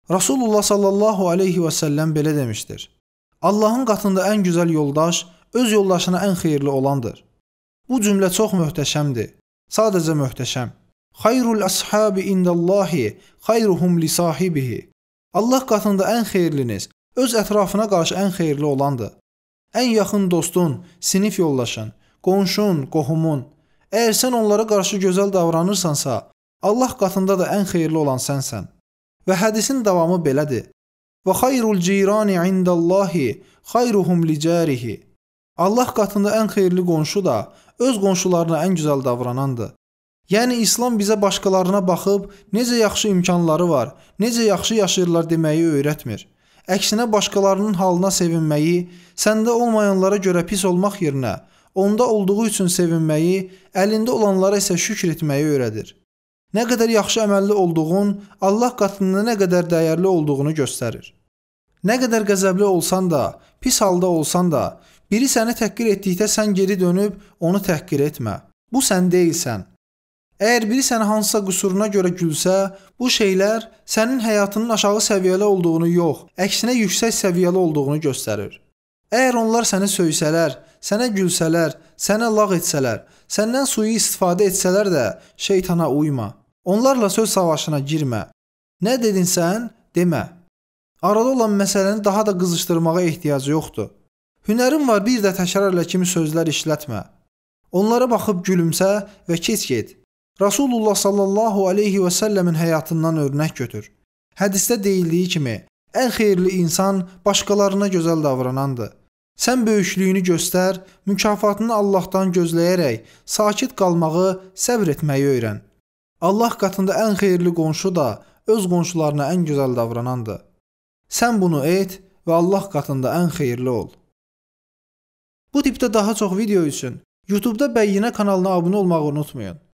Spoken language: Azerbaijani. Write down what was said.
Rasulullah sallallahu aleyhi və səlləm belə demişdir. Allahın qatında ən gözəl yoldaş öz yoldaşına ən xeyirli olandır. Bu cümlə çox möhtəşəmdir. Sadəcə möhtəşəm. Xayrul əshabi indallahi xayruhum li sahibihi. Allah qatında ən xeyirliniz öz ətrafına qarşı ən xeyirli olandır. Ən yaxın dostun, sinif yoldaşın, qonşun, qohumun. Əgər sən onlara qarşı gözəl davranırsansa, Allah qatında da ən xeyirli olan sənsən. Və hədisin davamı belədir. Və xayrul cirani indallahi xayruhum li carihi. Allah qatında ən xeyirli qonşu da öz qonşularına ən gözəl davranandır. Yəni İslam bizə başqalarına baxıb necə yaxşı imkanları var, necə yaxşı yaşayırlar deməyi öyrətmir. Əksinə başqalarının halına sevinməyi, səndə olmayanlara görə pis olmaq yerinə, onda olduğu üçün sevinməyi, əlində olanlara isə şükr etməyi öyrədir. Nə qədər yaxşı əməlli olduğun, Allah qatında nə qədər dəyərli olduğunu göstərir. Nə qədər qəzəbli olsan da, pis halda olsan da, biri səni təhqir etdikdə sən geri dönüb onu təhqir etmə. Bu sən deyilsən. Əgər biri sənə hansısa qüsuruna görə gülsə, bu şeylər sənin həyatının aşağı səviyyəli olduğunu yox, əksinə yüksək səviyyəli olduğunu göstərir. Əgər onlar səni söysələr, sənə gülsələr, sənə lağ etsələr, səndən suyu istifadə etsələr də şeytana uyma. Onlarla söz savaşına girmə. Nə dedin sən? Demə. Arada olan məsələni daha da qızışdırmağa ehtiyac yoxdur. Hünərin var, bir də təkrarla kimi sözlər işlətmə. Onlara baxıb gülümsə və keç get. Rasulullah sallallahu aleyhi və səlləmin həyatından örnək götür. Hədisdə deyildiyi kimi, ən xeyirli insan başqalarına gözəl davranandır. Sən böyüklüyünü göstər, mükafatını Allahdan gözləyərək sakit qalmağı, səbr etməyi öyrən. Allah qatında ən xeyirli qonşu da öz qonşularına ən gözəl davranandır. Sən bunu et və Allah qatında ən xeyirli ol. Bu tipdə daha çox video üçün YouTube'da Bəyyinə kanalına abunə olmağı unutmayın.